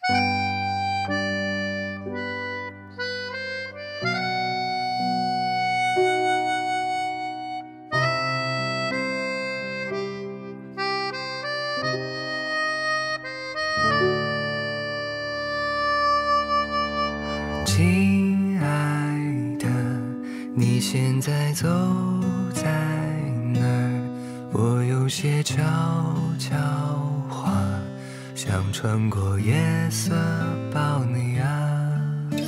亲爱的，你现在走在哪儿？我有些悄悄话，想穿过夜色抱你啊。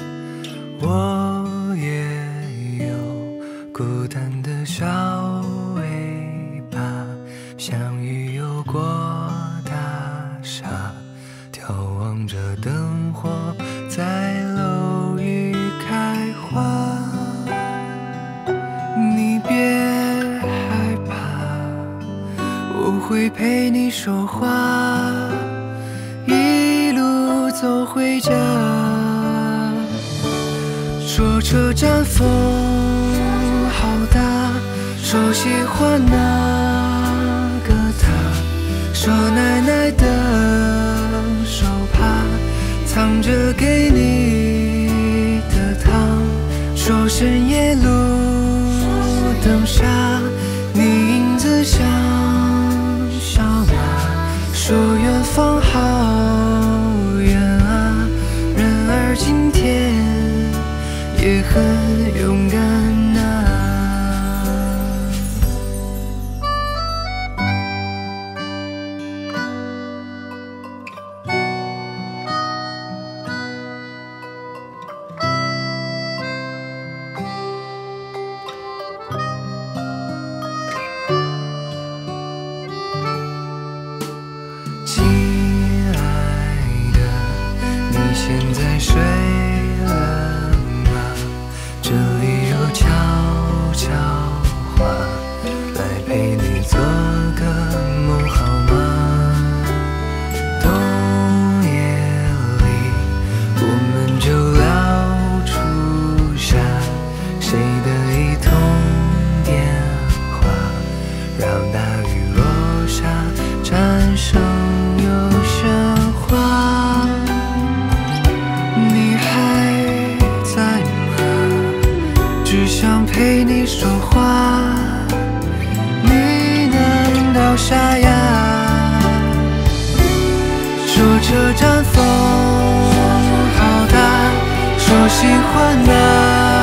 我也有孤单的小尾巴，像鱼游过大厦，眺望着灯火在楼宇开花。你别害怕，我会陪你说话，一路走回家。说车站风好大，说喜欢那个他，说奶奶的手帕藏着给你的糖，说深夜路灯下你影子像小马，说远方好远啊，然而今天也很勇敢啊。亲爱的，你现在睡了吗？这里有悄悄话，来陪你做个梦好吗？冬夜里我们就聊初夏，谁的一通电话让大雨落下产生有喧哗。你还在吗？只想陪你说话，你难道傻呀？说车站风好大，说喜欢那